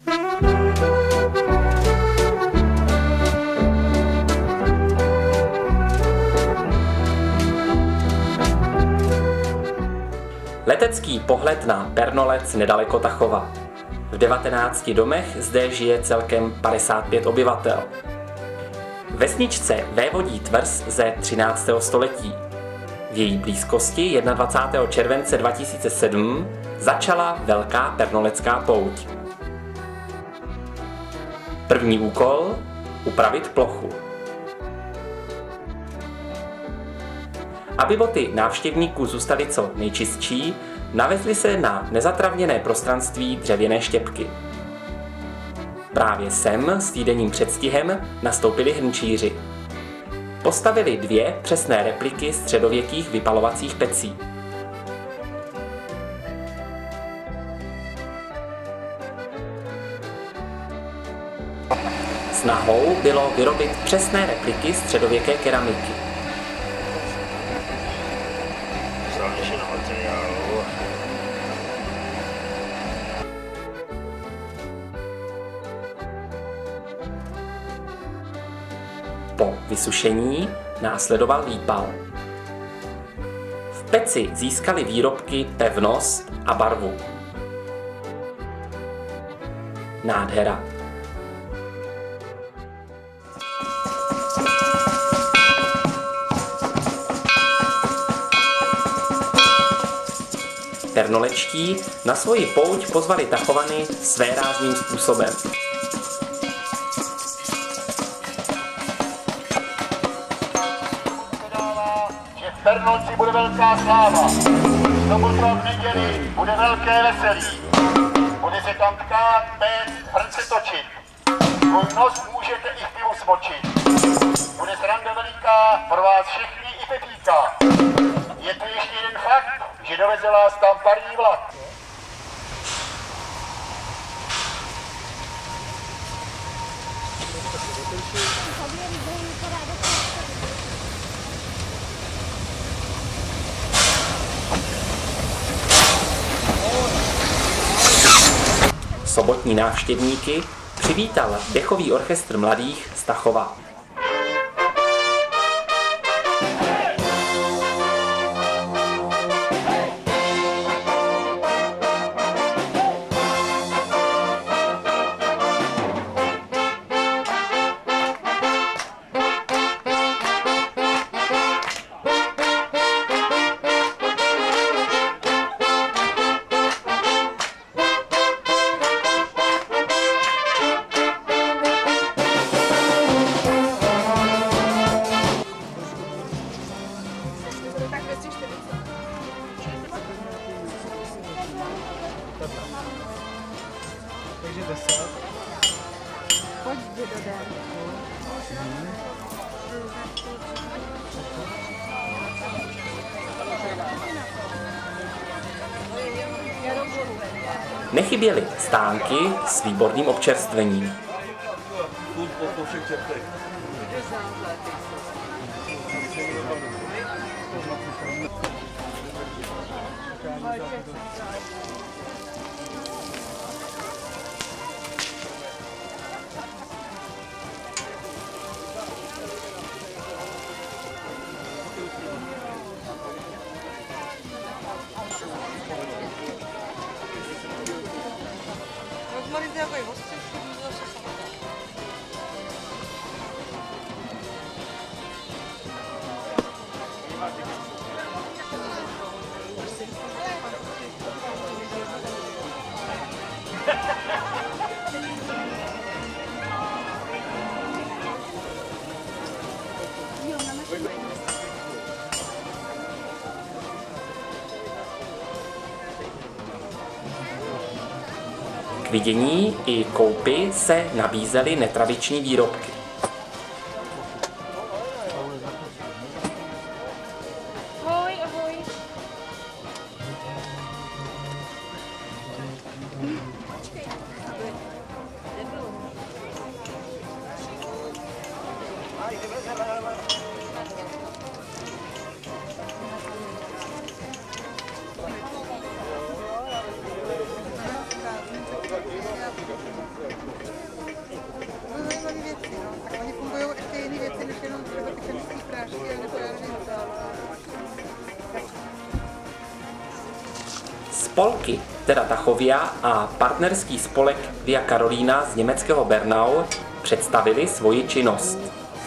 Letecký pohled na Pernolec nedaleko Tachova. V 19 domech zde žije celkem 55 obyvatel. Vesničce vévodí tvrz ze 13. století. V její blízkosti 21. července 2007 začala Velká pernolecká pouť. První úkol – upravit plochu. Aby boty návštěvníků zůstaly co nejčistší, navezly se na nezatravněné prostranství dřevěné štěpky. Právě sem s týdenním předstihem nastoupili hrnčíři. Postavili 2 přesné repliky středověkých vypalovacích pecí. Snahou bylo vyrobit přesné repliky středověké keramiky. Po vysušení následoval výpal. V peci získaly výrobky pevnost a barvu. Nádhera. Pernolečtí na svoji pouť pozvali Tachovany svérázným způsobem. V Pernolci bude velká sláva. V sobotu a v neděli bude velké veselí. Bude se tam tkát, péct, hrnce točit. Svůj nos můžete i v pivu smočit. Bude sranda veliká pro vás všechny i Pepíka. Je tu ještě jeden fakt, že doveze vás tam parní vlak. Sobotní návštěvníky přivítal dechový orchestr mladých z Tachova. Takže 10. Pojď do dárku. Nechyběly stánky s výborným občerstvením. K vidění i koupi se nabízely netradiční výrobky. Ahoj, ahoj. Spolky, teda Tachovia a partnerský spolek Via Carolina z německého Bernau představili svoji činnost.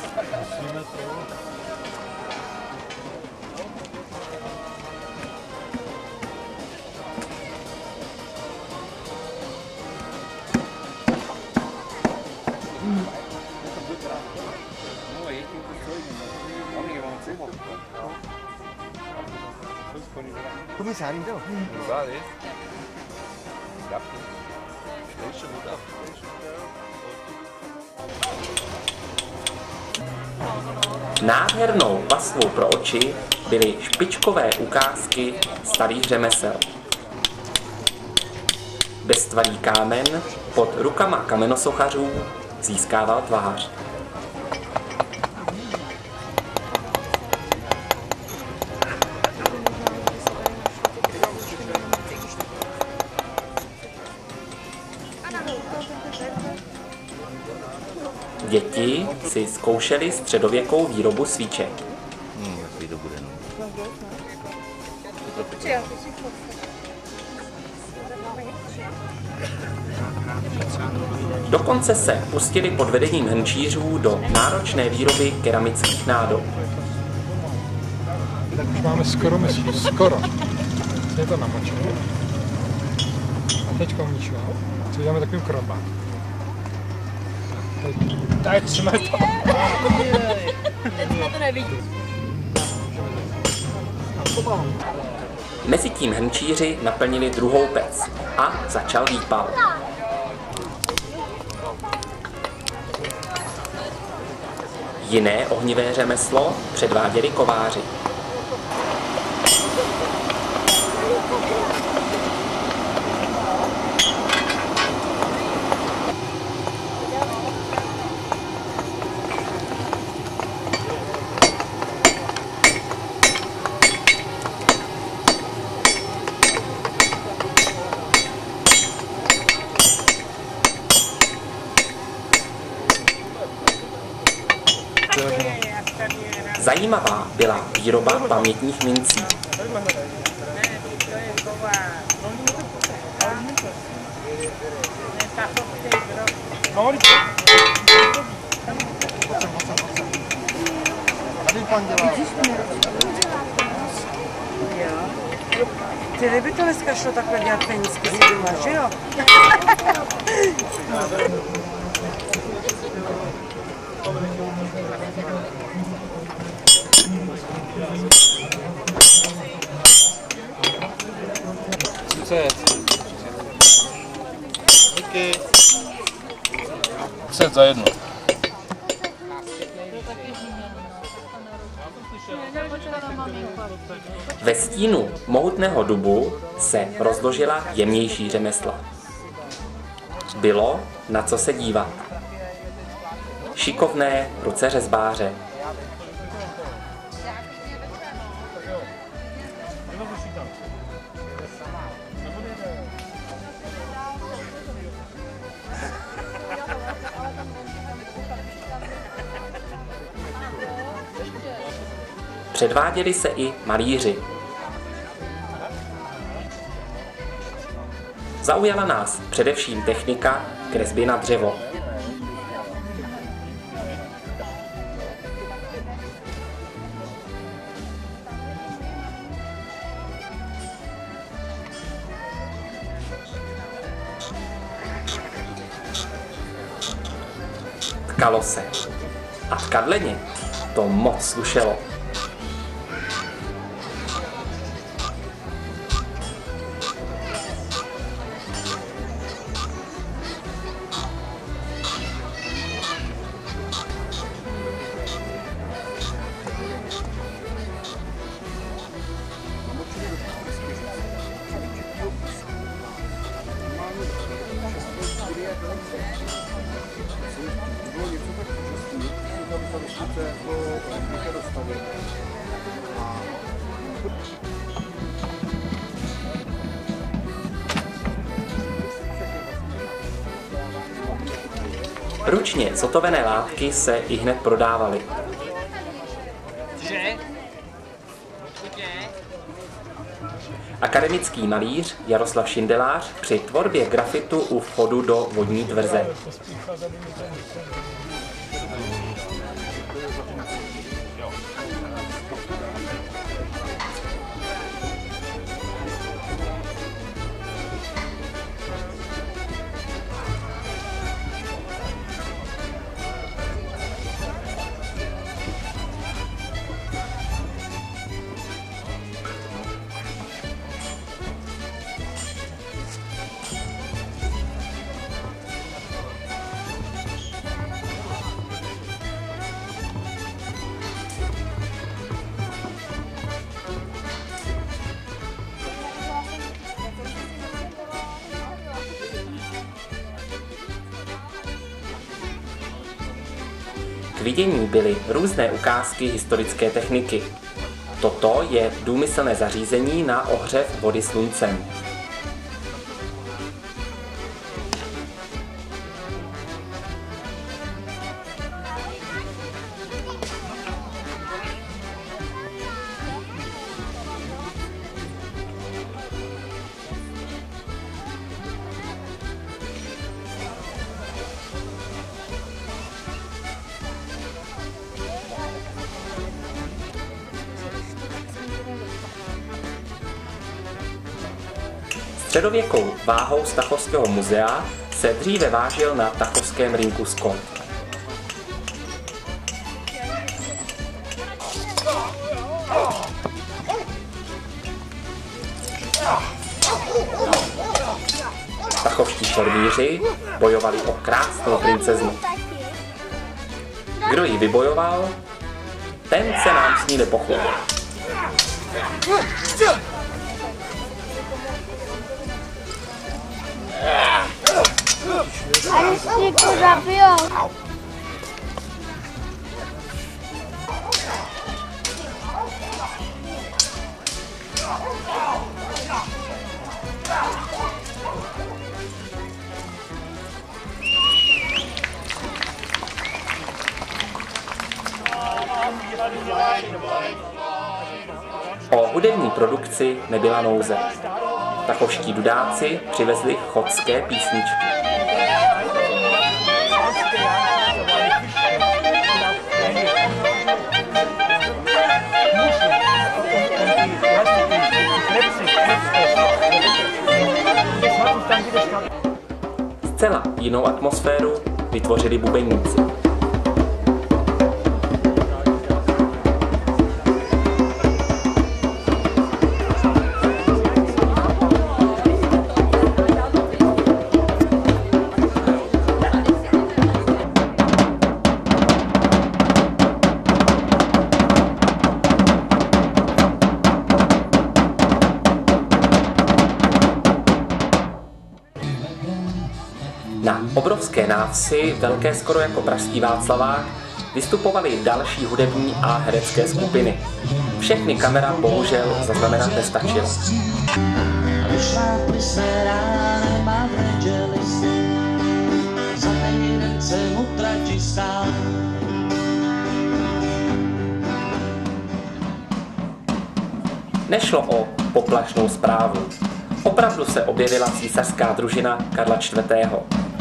Começaram então? Vale. Deixa mudar. Nádhernou pastvou pro oči byly špičkové ukázky starých řemesel. Beztvarý kámen pod rukama kamenosochařů získával tvář. Děti si zkoušely středověkou výrobu svíček. Dokonce se pustili pod vedením hrnčířů do náročné výroby keramických nádob. Tak už máme skoro. Je to namočené. A teďka Míšo, co děláme takovým krabám. Teď jsme to. Teď to nevidí. Mezitím hrnčíři naplnili druhou pec a začal výpal. Jiné ohnivé řemeslo předváděli kováři. Zajímavá byla výroba pamětních mincí. Ty kdyby to dneska šlo takhle dělat penízky si doma, že jo? Set za jedno. Ve stínu mohutného dubu se rozložila jemnější řemesla. Bylo na co se dívat. Šikovné ruce řezbáře. Předváděli se i malíři. Zaujala nás především technika kresby na dřevo. Tkalo se. A tkadleně to moc slušelo. Ručně zotovené látky se ihned prodávaly. Akademický malíř Jaroslav Šindelář při tvorbě grafitu u vchodu do vodní tvrze. K vidění byly různé ukázky historické techniky. Toto je důmyslné zařízení na ohřev vody sluncem. Středověkou váhou z Tachovského muzea se dříve vážil na tachovském rynku skot. Tachovští šermíři bojovali o krásnou princeznu. Kdo ji vybojoval, ten se nám s ní nepochlubí. A když někoho zabijou. O hudební produkci nebyla nouze. Tachovští dudáci přivezli chodské písničky. Zcela jinou atmosféru vytvořili bubeníci. Na obrovské návsi, velké skoro jako pražský Václavák, vystupovaly další hudební a herecké skupiny. Všechny kamera bohužel zaznamenat nestačila. Nešlo o poplašnou zprávu. Opravdu se objevila císařská družina Karla IV.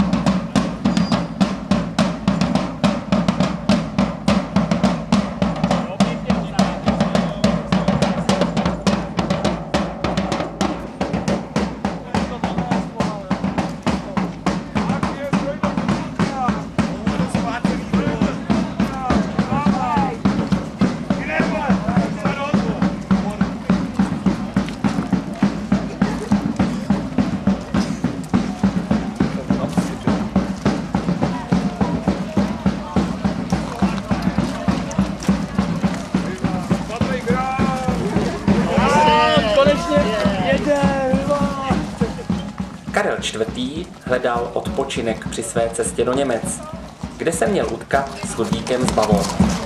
Karel IV. Hledal odpočinek při své cestě do Němec, kde se měl utkat s Ludvíkem z Bavor.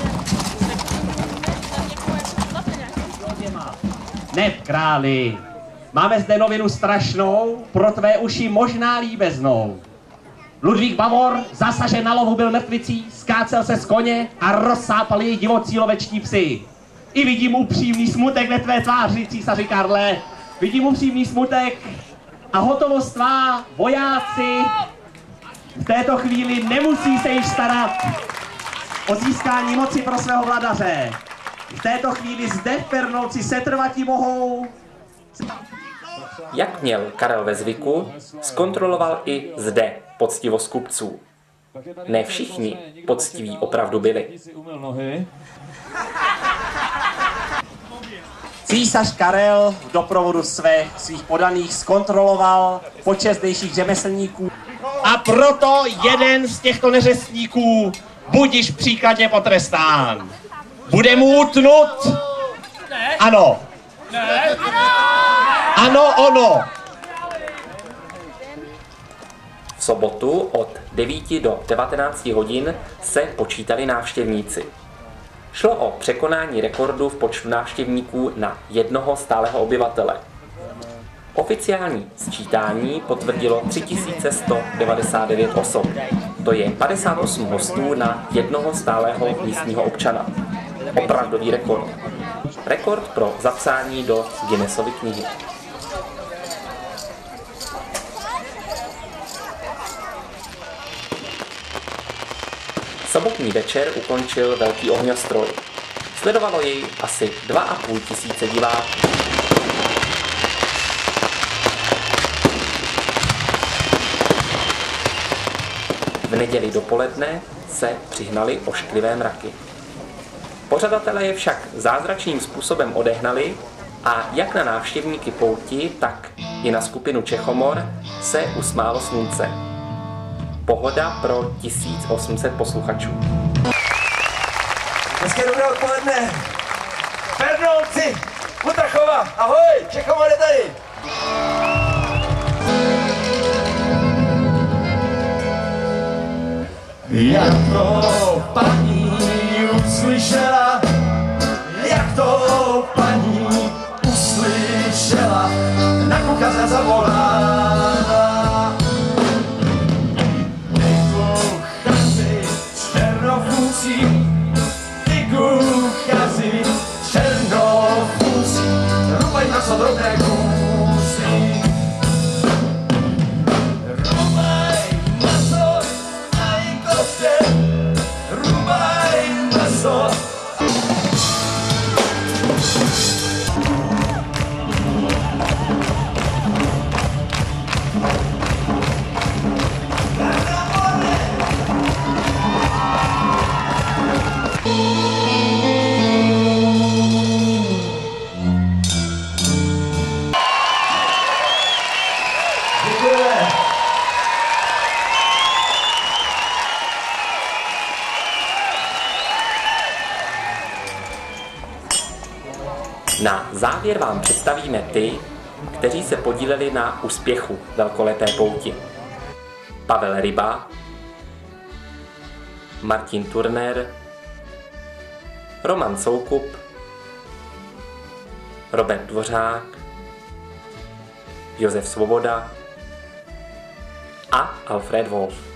Neb králi, máme zde novinu strašnou, pro tvé uši možná líbeznou. Ludvík Bavor, zasažen na lovu, byl mrtvicí, skácel se z koně a rozsápal jej divocí loveční psi. I vidím upřímný smutek ve tvé tváři, císaři Karle. Vidím upřímný smutek a hotovost tvá, vojáci. V této chvíli nemusí se již starat o získání moci pro svého vladaře. V této chvíli zde v Pernolci setrvati mohou. Jak měl Karel ve zvyku, zkontroloval i zde poctivost kupců. Ne všichni poctiví opravdu byli. Císař Karel v doprovodu svých podaných zkontroloval počet zdejších řemeslníků. A proto jeden z těchto neřestníků budiž příkladně potrestán. Bude mu utnut? Ano. Ano, ono. V sobotu od 9 do 19 hodin se počítali návštěvníci. Šlo o překonání rekordu v počtu návštěvníků na jednoho stálého obyvatele. Oficiální sčítání potvrdilo 3199 osob. To je 58 hostů na jednoho stálého místního občana. Opravdový rekord. Rekord pro zapsání do Guinnessovy knihy. Sobotní večer ukončil velký ohňostroj. Sledovalo jej asi 2500 diváků. V neděli dopoledne se přihnali ošklivé mraky. Pořadatelé je však zázračným způsobem odehnali a jak na návštěvníky pouti, tak i na skupinu Čechomor se usmálo slunce. Pohoda pro 1800 posluchačů. Hezké dobré odpoledne. Pernolci, Utachova, ahoj, Čechomor je tady. Jak to paní uslyšela, jak to paní uslyšela, na kuchaře zavolá. Ty kuchaři černofůcí, ty kuchaři černofůcí, rubaj maso drobné kusy. Rubaj maso a i koště, rubaj maso. Na závěr vám představíme ty, kteří se podíleli na úspěchu velkolepé pouti. Pavel Ryba, Martin Turner, Roman Soukup, Robert Dvořák, Josef Svoboda a Alfred Wolf.